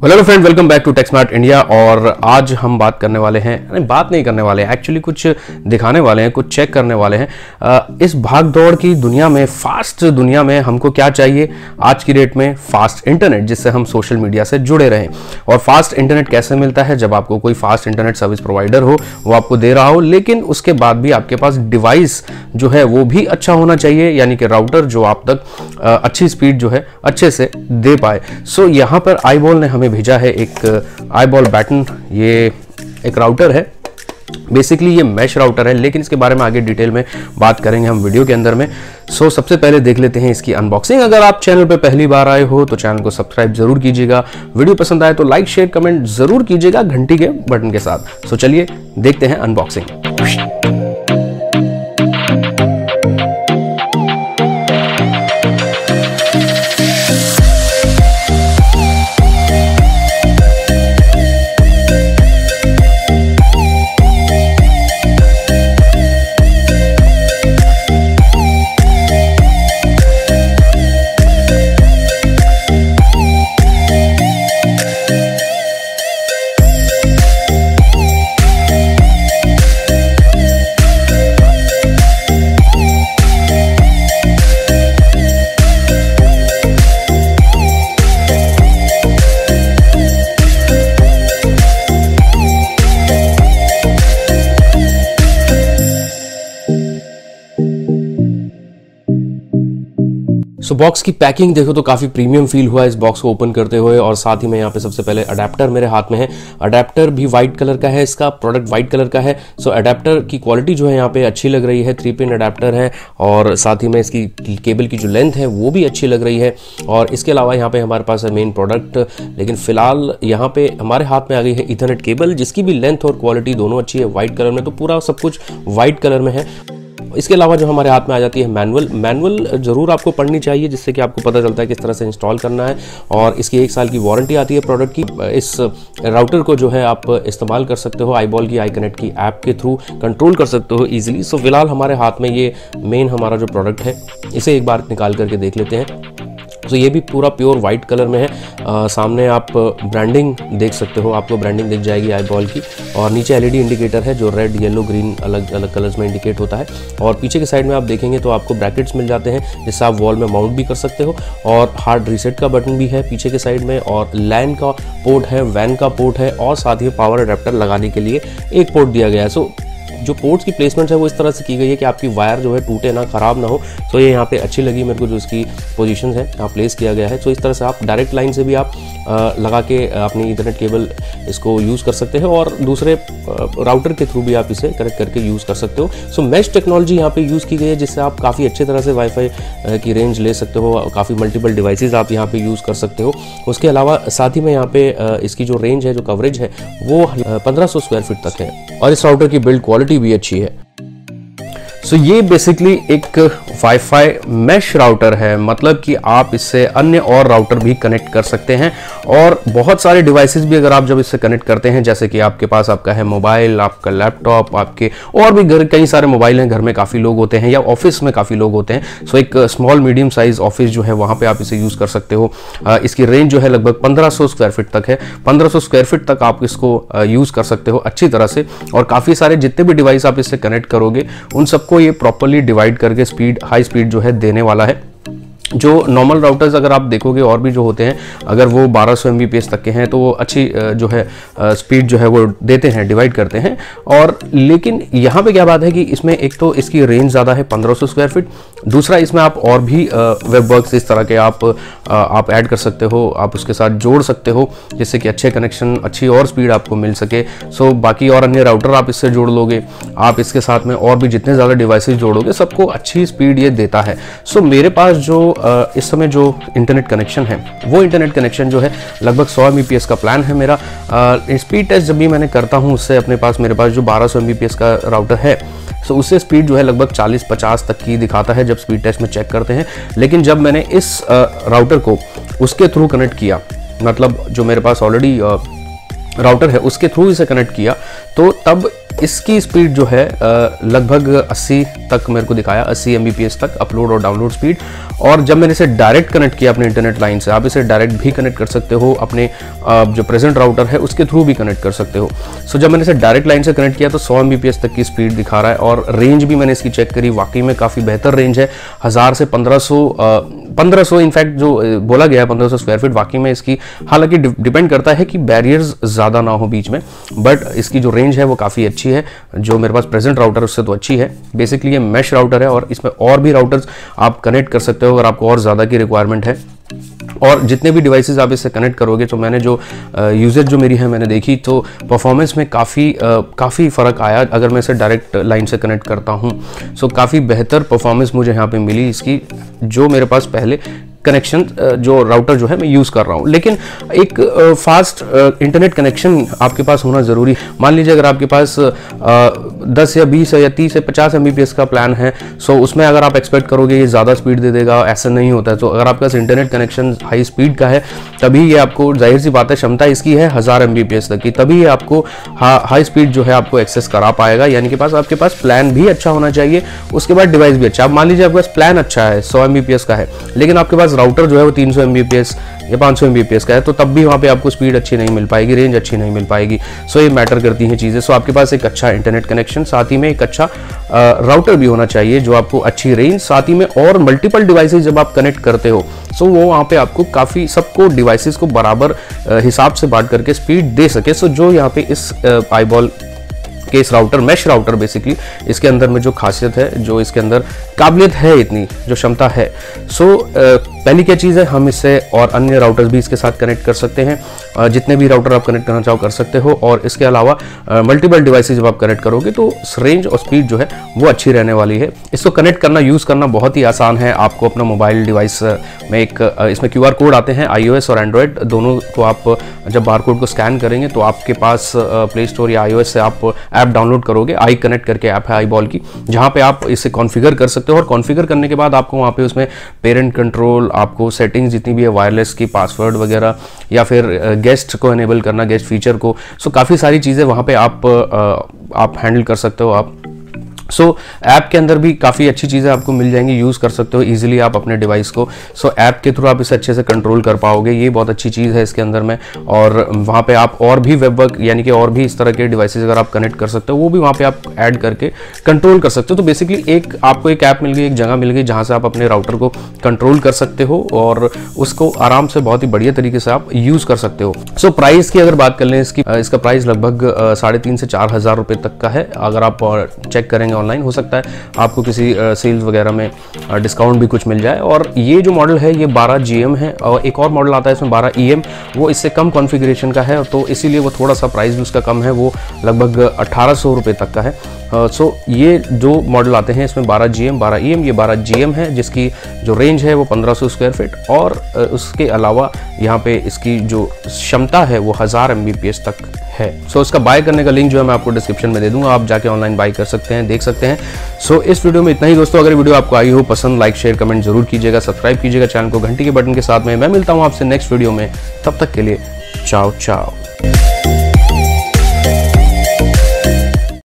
Hello friend, welcome back to tech smart India. और आज हम बात करने वाले हैं, नहीं बात नहीं करने वाले हैं, एक्चुअली कुछ दिखाने वाले हैं, कुछ चेक करने वाले हैं। इस भाग दौड़ की दुनिया में, फास्ट दुनिया में हमको क्या चाहिए आज की डेट में? फास्ट इंटरनेट, जिससे हम सोशल मीडिया से जुड़े रहें। और फास्ट इंटरनेट कैसे मिलता है? जब आपको कोई फास्ट इंटरनेट सर्विस प्रोवाइडर हो, वो आपको दे रहा हो, लेकिन उसके बाद भी आपके पास डिवाइस जो है वो भी अच्छा होना चाहिए, यानी कि राउटर जो आप तक अच्छी स्पीड जो है अच्छे से दे पाए। सो यहाँ पर आईबॉल ने हमें भेजा है एक आईबॉल बैटन। ये एक राउटर है, बेसिकली ये मैश राउटर है, लेकिन इसके बारे में आगे डिटेल में बात करेंगे हम वीडियो के अंदर में। सो सबसे पहले देख लेते हैं इसकी अनबॉक्सिंग। अगर आप चैनल पे पहली बार आए हो तो चैनल को सब्सक्राइब जरूर कीजिएगा, वीडियो पसंद आए तो लाइक शेयर कमेंट जरूर कीजिएगा घंटी के बटन के साथ। सो चलिए देखते हैं अनबॉक्सिंग। सो बॉक्स की पैकिंग देखो तो काफ़ी प्रीमियम फील हुआ इस बॉक्स को ओपन करते हुए। और साथ ही में यहाँ पे सबसे पहले अडेप्टर मेरे हाथ में है। अडेप्टर भी वाइट कलर का है, इसका प्रोडक्ट वाइट कलर का है। सो अडेप्टर की क्वालिटी जो है यहाँ पे अच्छी लग रही है, 3 पिन अडेप्टर है। और साथ ही में इसकी केबल की जो लेंथ है वो भी अच्छी लग रही है। और इसके अलावा यहाँ पे हमारे पास है मेन प्रोडक्ट, लेकिन फिलहाल यहाँ पे हमारे हाथ में आ गई है ईथरनेट केबल, जिसकी भी लेंथ और क्वालिटी दोनों अच्छी है। वाइट कलर में, तो पूरा सब कुछ वाइट कलर में है। इसके अलावा जो हमारे हाथ में आ जाती है मैनुअल जरूर आपको पढ़नी चाहिए, जिससे कि आपको पता चलता है किस तरह से इंस्टॉल करना है। और इसकी 1 साल की वारंटी आती है प्रोडक्ट की। इस राउटर को जो है आप इस्तेमाल कर सकते हो, आईबॉल की iConnect की ऐप के थ्रू कंट्रोल कर सकते हो ईजिली। सो फिलहाल हमारे हाथ में ये मेन हमारा जो प्रोडक्ट है, इसे एक बार निकाल करके देख लेते हैं। तो ये भी पूरा प्योर वाइट कलर में है। सामने आप ब्रांडिंग देख सकते हो, आपको ब्रांडिंग दिख जाएगी आईबॉल की। और नीचे एलईडी इंडिकेटर है जो रेड, येलो, ग्रीन अलग अलग कलर्स में इंडिकेट होता है। और पीछे के साइड में आप देखेंगे तो आपको ब्रैकेट्स मिल जाते हैं, जिससे आप वॉल में माउंट भी कर सकते हो। और हार्ड रीसेट का बटन भी है पीछे के साइड में। और लैन का पोर्ट है, वैन का पोर्ट है, और साथ ही पावर अडेप्टर लगाने के लिए एक पोर्ट दिया गया है। सो जो पोर्ट्स की प्लेसमेंट है वो इस तरह से की गई है कि आपकी वायर जो है टूटे ना, खराब ना हो। तो ये यहाँ पे अच्छी लगी मेरे को, जो इसकी पोजीशन है यहाँ प्लेस किया गया है। तो इस तरह से आप डायरेक्ट लाइन से भी आप लगा के अपनी इंटरनेट केबल इसको यूज़ कर सकते हो, और दूसरे राउटर के थ्रू भी आप इसे कनेक्ट करके यूज़ कर सकते हो। सो मैश टेक्नोलॉजी यहाँ पे यूज़ की गई है, जिससे आप काफ़ी अच्छे तरह से वाईफाई की रेंज ले सकते हो। काफ़ी मल्टीपल डिवाइसेज आप यहाँ पे यूज़ कर सकते हो। उसके अलावा साथ ही में यहाँ पे इसकी जो रेंज है, जो कवरेज है, वो 1500 स्क्वायर फीट तक है। और इस राउटर की बिल्ड क्वालिटी भी अच्छी है। सो ये बेसिकली एक वाईफाई मैश राउटर है, मतलब कि आप इससे अन्य और राउटर भी कनेक्ट कर सकते हैं। और बहुत सारे डिवाइसेस भी अगर आप जब इससे कनेक्ट करते हैं, जैसे कि आपके पास आपका है मोबाइल, आपका लैपटॉप, आपके और भी घर कई सारे मोबाइल हैं, घर में काफ़ी लोग होते हैं या ऑफिस में काफ़ी लोग होते हैं। सो एक स्मॉल मीडियम साइज ऑफिस जो है वहाँ पर आप इसे यूज़ कर सकते हो। इसकी रेंज जो है लगभग 1500 स्क्वायर फीट तक है। 1500 स्क्वायर फीट तक आप इसको यूज़ कर सकते हो अच्छी तरह से। और काफ़ी सारे जितने भी डिवाइस आप इससे कनेक्ट करोगे, उन सबको ये प्रॉपर्ली डिवाइड करके स्पीड, हाई स्पीड जो है देने वाला है। जो नॉर्मल राउटर्स अगर आप देखोगे और भी जो होते हैं, अगर वो 1200 Mbps तक के हैं तो वो अच्छी जो है स्पीड जो है वो देते हैं, डिवाइड करते हैं। और लेकिन यहाँ पे क्या बात है कि इसमें एक तो इसकी रेंज ज़्यादा है 1500 स्क्वायर फीट, दूसरा इसमें आप और भी वेबवर्क्स इस तरह के आप ऐड कर सकते हो, आप उसके साथ जोड़ सकते हो, जिससे कि अच्छे कनेक्शन, अच्छी और स्पीड आपको मिल सके। सो बाकी और अन्य राउटर आप इससे जोड़ लोगे, आप इसके साथ में और भी जितने ज़्यादा डिवाइसेस जोड़ोगे, सबको अच्छी स्पीड ये देता है। सो मेरे पास जो इस समय जो इंटरनेट कनेक्शन है, वो इंटरनेट कनेक्शन जो है लगभग 100 Mbps का प्लान है मेरा। स्पीड टेस्ट जब भी मैंने करता हूँ उससे, अपने पास मेरे पास जो 1200 Mbps का राउटर है, सो उससे स्पीड जो है लगभग 40-50 तक की दिखाता है जब स्पीड टेस्ट में चेक करते हैं। लेकिन जब मैंने इस राउटर को उसके थ्रू कनेक्ट किया, मतलब जो मेरे पास ऑलरेडी राउटर है उसके थ्रू इसे कनेक्ट किया, तो तब इसकी स्पीड जो है लगभग 80 तक मेरे को दिखाया, 80 Mbps तक अपलोड और डाउनलोड स्पीड। और जब मैंने इसे डायरेक्ट कनेक्ट किया अपने इंटरनेट लाइन से, आप इसे डायरेक्ट भी कनेक्ट कर सकते हो, अपने जो प्रेजेंट राउटर है उसके थ्रू भी कनेक्ट कर सकते हो। सो जब मैंने इसे डायरेक्ट लाइन से कनेक्ट किया तो 100 Mbps तक की स्पीड दिखा रहा है। और रेंज भी मैंने इसकी चेक करी, वाकई में काफ़ी बेहतर रेंज है। 1000 से 1500 इनफैक्ट जो बोला गया है 1500 स्क्वायर फीट, वाकई में इसकी, हालांकि डिपेंड करता है कि बैरियर्स ज़्यादा ना हो बीच में, बट इसकी जो रेंज है वो काफ़ी अच्छी है। जो मेरे पास प्रेजेंट राउटर उससे तो अच्छी है। बेसिकली ये मैश राउटर है और इसमें और भी राउटर्स आप कनेक्ट कर सकते हो अगर आपको और ज़्यादा की रिक्वायरमेंट है। और जितने भी डिवाइसेस आप इससे कनेक्ट करोगे, तो मैंने जो यूजेज जो मेरी है मैंने देखी, तो परफॉर्मेंस में काफ़ी फ़र्क आया अगर मैं इसे डायरेक्ट लाइन से कनेक्ट करता हूँ। सो काफ़ी बेहतर परफॉर्मेंस मुझे यहाँ पे मिली इसकी, जो मेरे पास पहले कनेक्शन जो राउटर जो है मैं यूज़ कर रहा हूँ। लेकिन एक फास्ट इंटरनेट कनेक्शन आपके पास होना ज़रूरी। मान लीजिए अगर आपके पास 10 या 20 या 30 या 50 Mbps का प्लान है, सो उसमें अगर आप एक्सपेक्ट करोगे ये ज़्यादा स्पीड दे देगा, ऐसा नहीं होता है। तो अगर आपके पास इंटरनेट कनेक्शन हाई स्पीड का है, तभी ये आपको, जाहिर सी बात है क्षमता इसकी है 1000 Mbps तक की, तभी ये आपको हाई स्पीड जो है आपको एक्सेस करा पाएगा। यानी कि आपके पास प्लान भी अच्छा होना चाहिए, उसके बाद डिवाइस भी अच्छा। अब मान लीजिए आपके पास प्लान अच्छा है 100 Mbps का है, लेकिन आपके पास राउटर जो है वो 300 Mbps या 500 Mbps का है, तो तब भी वहाँ पे आपको स्पीड अच्छी नहीं मिल पाएगी, रेंज अच्छी नहीं मिल पाएगी। सो ये मैटर करती हैं चीज़ें। सो आपके पास एक अच्छा इंटरनेट कनेक्शन, साथ ही में एक अच्छा राउटर भी होना चाहिए जो आपको अच्छी रेंज, साथ ही में और मल्टीपल डिवाइसेस जब आप कनेक्ट करते हो, सो वो वहाँ पे आपको काफ़ी सबको डिवाइसेस को बराबर हिसाब से बांट करके स्पीड दे सके। सो जो यहाँ पे इस आईबॉल के इस राउटर, मैश राउटर बेसिकली, इसके अंदर में जो खासियत है, जो इसके अंदर काबिलियत है, इतनी जो क्षमता है, सो पहली क्या चीज़ है, हम इससे और अन्य राउटर्स भी इसके साथ कनेक्ट कर सकते हैं। जितने भी राउटर आप कनेक्ट करना चाहो कर सकते हो। और इसके अलावा मल्टीपल डिवाइसेज जब आप कनेक्ट करोगे तो रेंज और स्पीड जो है वो अच्छी रहने वाली है। इसको कनेक्ट करना, यूज़ करना बहुत ही आसान है। आपको अपना मोबाइल डिवाइस में एक इसमें QR कोड आते हैं, iOS और एंड्रॉयड दोनों को। आप जब बारकोड को स्कैन करेंगे तो आपके पास प्ले स्टोर या iOS से आप ऐप डाउनलोड करोगे, आई कनेक्ट करके ऐप है आईबॉल की, जहाँ पे आप इसे कॉन्फ़िगर कर सकते हो। और कॉन्फ़िगर करने के बाद आपको वहाँ पे उसमें पेरेंट कंट्रोल, आपको सेटिंग्स जितनी भी है वायरलेस की, पासवर्ड वगैरह, या फिर गेस्ट को एनेबल करना, गेस्ट फीचर को, सो काफ़ी सारी चीज़ें वहाँ पे आप हैंडल कर सकते हो आप। सो ऐप के अंदर भी काफ़ी अच्छी चीज़ें आपको मिल जाएंगी, यूज़ कर सकते हो इजीली आप अपने डिवाइस को। सो ऐप के थ्रू आप इसे अच्छे से कंट्रोल कर पाओगे, ये बहुत अच्छी चीज़ है इसके अंदर में। और वहाँ पे आप और भी वेब वर्क, यानी कि और भी इस तरह के डिवाइसेस अगर आप कनेक्ट कर सकते हो, वो भी वहाँ पे आप ऐड करके कंट्रोल कर सकते हो। तो बेसिकली आपको एक ऐप मिल गई, एक जगह मिल गई जहाँ से आप अपने राउटर को कंट्रोल कर सकते हो और उसको आराम से बहुत ही बढ़िया तरीके से आप यूज़ कर सकते हो। सो प्राइस की अगर बात कर लें, इसका प्राइस लगभग 3,500 से 4,000 रुपये तक का है। अगर आप चेक करेंगे ऑनलाइन, हो सकता है आपको किसी सेल्स वगैरह में डिस्काउंट भी कुछ मिल जाए। और ये जो मॉडल है ये 12GM है, और एक और मॉडल आता है इसमें 12EM, वो इससे कम कॉन्फ़िगरेशन का है, तो इसीलिए वो थोड़ा सा प्राइस भी उसका कम है, वो लगभग 1800 रुपये तक का है। सो ये जो मॉडल आते हैं इसमें 12GM, 12EM, ये 12GM है जिसकी जो रेंज है वो 1500 स्क्वायर फीट, और उसके अलावा यहाँ पे इसकी जो क्षमता है वो 1000 Mbps तक है। सो इसका बाय करने का लिंक जो है मैं आपको डिस्क्रिप्शन में दे दूंगा, आप जाके ऑनलाइन बाय कर सकते हैं, देख सकते हैं। सो इस वीडियो में इतना ही दोस्तों। अगर वीडियो आपको आई हो पसंद, लाइक शेयर कमेंट जरूर कीजिएगा, सब्सक्राइब कीजिएगा चैनल को घंटी के बटन के साथ में। मैं मिलता हूँ आपसे नेक्स्ट वीडियो में, तब तक के लिए चाओ चाओ।